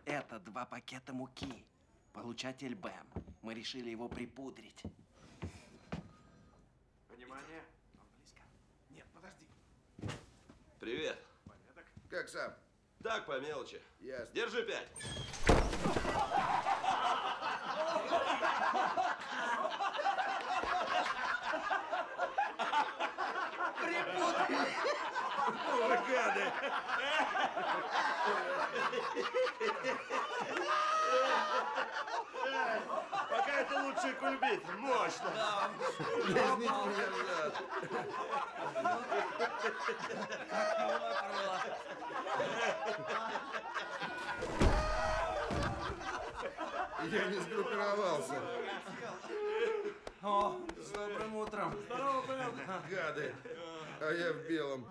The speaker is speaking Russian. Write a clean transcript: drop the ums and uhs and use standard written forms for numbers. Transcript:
Это 2 пакета муки. Получатель БЭМ. Мы решили его припудрить. Внимание. Близко. Нет, подожди. Привет. Порядок. Как сам? Так, по мелочи. Ясно. Держи 5. Припудрили. Вы гады! Пока это лучший кульбит. Мощно. Лизните меня в зад. Я не сгруппировался. О, с добрым утром. Здорово, Бен. Гады. А я в белом.